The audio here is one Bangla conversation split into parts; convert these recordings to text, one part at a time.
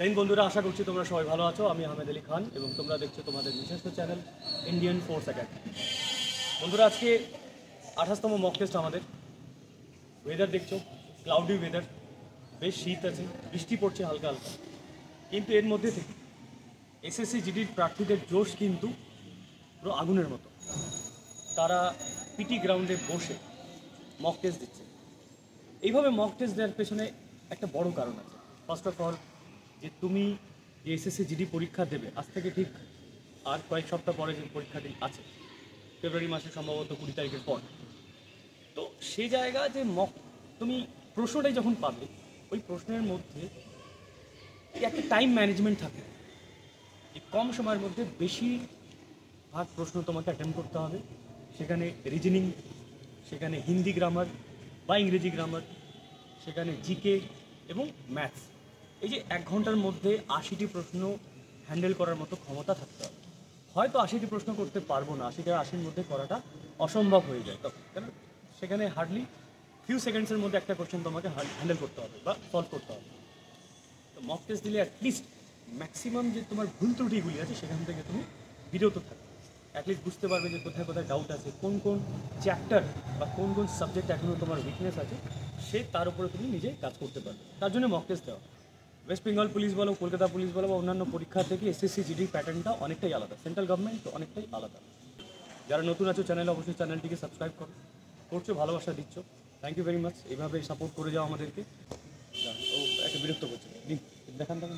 ফ্রেন্ড বন্ধুরা, আশা করছি তোমরা সবাই ভালো আছো। আমি আহমেদ আলী খান এবং তোমরা দেখছো তোমাদের নিজস্ব চ্যানেল ইন্ডিয়ান ফোর্স একাডেমি। বন্ধুরা, আজকে 28তম মক টেস্ট আমাদের। ওয়েদার দেখছো, ক্লাউডি ওয়েদার, বেশ শীত আছে, বৃষ্টি পড়ছে হালকা হালকা, কিন্তু এর মধ্যে থেকে এসএসসি জিডির প্রার্থীদের জোশ কিন্তু পুরো আগুনের মতো। তারা পিটি গ্রাউন্ডে বসে মক টেস্ট দিচ্ছে। এইভাবে মক টেস্ট দেওয়ার পেছনে একটা বড় কারণ আছে। ফার্স্ট অফ অল, যে তুমি যে এসএসসি জিডি পরীক্ষা দেবে, আজ থেকে ঠিক আর কয়েক সপ্তাহ পরে যে পরীক্ষাটি আছে, ফেব্রুয়ারি মাসে সম্ভবত 20 তারিখের পর, তো সেই জায়গা যে তুমি প্রশ্নটাই যখন পাবে, ওই প্রশ্নের মধ্যে একটা টাইম ম্যানেজমেন্ট থাকে। এই কম সময়ের মধ্যে বেশি ভাগ প্রশ্ন তোমাকে অ্যাটেম্প করতে হবে। সেখানে রিজনিং, সেখানে হিন্দি গ্রামার বা ইংরেজি গ্রামার, সেখানে জিকে এবং ম্যাথস। এই যে 1 ঘন্টার মধ্যে 80টি প্রশ্ন হ্যান্ডেল করার মতো ক্ষমতা থাকতে হবে। হয়তো 80টি প্রশ্ন করতে পারবো না, 80র মধ্যে করাটা অসম্ভব হয়ে যায় তখন, কেন সেখানে হার্ডলি ফিউ সেকেন্ডসের মধ্যে একটা কোশ্চেন তোমাকে হ্যান্ডেল করতে হবে বা সলভ করতে হবে। তো মক টেস্ট দিলে অ্যাটলিস্ট ম্যাক্সিমাম যে তোমার ভুল ত্রুটিগুলি আছে সেখান থেকে তুমি বিরত থাকবে। অ্যাটলিস্ট বুঝতে পারবে যে কোথায় কোথায় ডাউট আছে, কোন কোন চ্যাপ্টার বা কোন কোন সাবজেক্ট এখনও তোমার উইকনেস আছে, তার উপরে তুমি নিজে কাজ করতে পারবে। তার জন্য মক টেস্ট দেওয়া। ওয়েস্ট বেঙ্গল পুলিশ বলো, কলকাতা পুলিশ বলো বা অন্যান্য পরীক্ষা থেকে এসএসসি জিডির প্যাটার্নটা অনেকটাই আলাদা, সেন্ট্রাল গভর্নমেন্ট তো অনেকটাই আলাদা। যারা নতুন আছো চ্যানেলে, অবশ্যই চ্যানেলটিকে সাবস্ক্রাইব করছো, ভালোবাসা দিচ্ছ, থ্যাংক ইউ ভেরি মাচ। এইভাবে সাপোর্ট করে যাও আমাদেরকে। ও একটা বিরক্ত করছে, দেখান দেখান।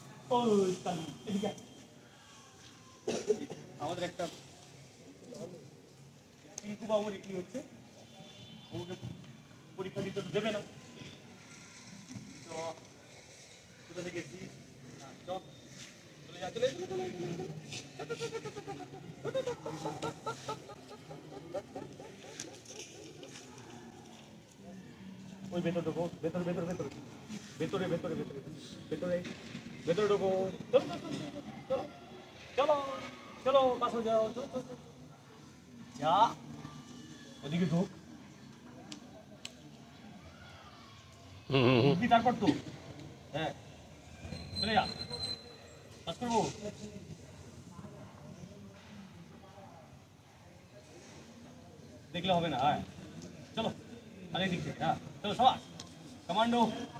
আমাদের একটা টিঙ্কু বাবুর কি হচ্ছে, ওকে পরীক্ষা দিতে দেবে না, তো কোথা থেকে ওই ভেতর ঢোকো, ভেতরে ভেতরে ভেতরে ভেতরে ভেতরে ভেতরে ভেতরে ভেতরে ঢোকো। চলো চলো চলো চলো, পাশে যাও, যা ওদিকে ঢোক, তারপর তো হ্যাঁ চলে যা, কাজ করবো। দেখলে হবে না, হ্যাঁ চলো আগে দিক থেকে, হ্যাঁ চলো সবাই কমান্ডো।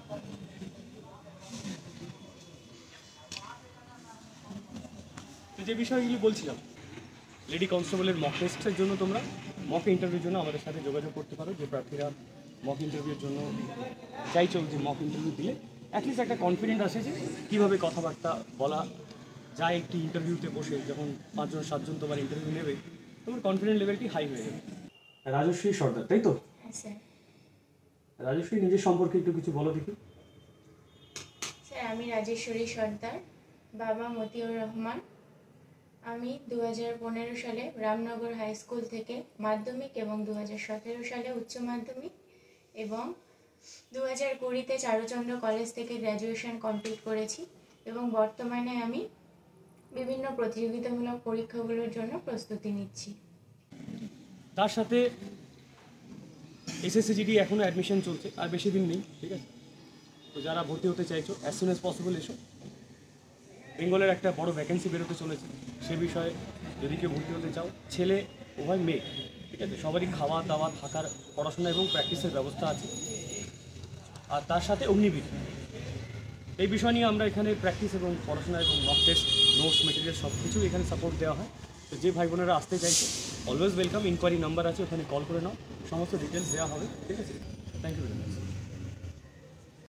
তো যে বিষয়গুলি বলছিলাম, লেডি কনস্টেবলের মক টেস্টের জন্য তোমরা মক ইন্টারভিউর জন্য আমাদের সাথে যোগাযোগ করতে পারো। যে প্রার্থীরা মক ইন্টারভিউর জন্য চাইছো যে মক ইন্টারভিউ দিলে অ্যাটলিস্ট একটা কনফিডেন্ট আসে যে কীভাবে কথাবার্তা বলা যায় একটি ইন্টারভিউতে বসে। যখন 5 জন 7 জন তোমার ইন্টারভিউ নেবে, তোমার কনফিডেন্ট লেভেলটি হাই হয়ে যাবে। রাজশ্রী সর্দার, তাই তো? রাজশ্রী, নিজের সম্পর্কে একটু কিছু বলো দেখি। স্যার, আমি রাজেশ্বরী সর্দার, বাবা মতিউর রহমান। আমি 2015 সালে রামনগর হাই স্কুল থেকে মাধ্যমিক এবং 2017 সালে উচ্চ মাধ্যমিক এবং 2020-তে চারুচন্দ্র কলেজ থেকে গ্র্যাজুয়েশন কমপ্লিট করেছি এবং বর্তমানে আমি বিভিন্ন প্রতিযোগিতামূলক পরীক্ষাগুলোর জন্য প্রস্তুতি নিচ্ছি। তার সাথে এসএসসি জিডি এখনও অ্যাডমিশন চলছে, আর বেশি দিন নেই, ঠিক আছে? তো যারা ভর্তি হতে চাইছো, অ্যাজ সুন অ্যাজ পসিবল এসো। বেঙ্গলের একটা বড় ভ্যাকেন্সি বেরোতে চলেছে, সে বিষয়ে যদি কেউ ভর্তি হতে চাও, ছেলে উভয় মেয়ে, ঠিক আছে, সবারই খাওয়া দাওয়া, থাকার, পড়াশোনা এবং প্র্যাকটিসের ব্যবস্থা আছে। আর তার সাথে অগ্নিবীর, এই বিষয় নিয়ে আমরা এখানে প্র্যাকটিস এবং পড়াশোনা এবং মক টেস্ট, নোটস, মেটেরিয়াল সব কিছু এখানে সাপোর্ট দেওয়া হয়। তো যে ভাই বোনেরা আসতে চাইছে, অলওয়েজ ওয়েলকাম। ইনকোয়ারি নাম্বার আছে, ওখানে কল করে নাও, সমস্ত ডিটেলস দেওয়া হবে, ঠিক আছে? Thank you very much.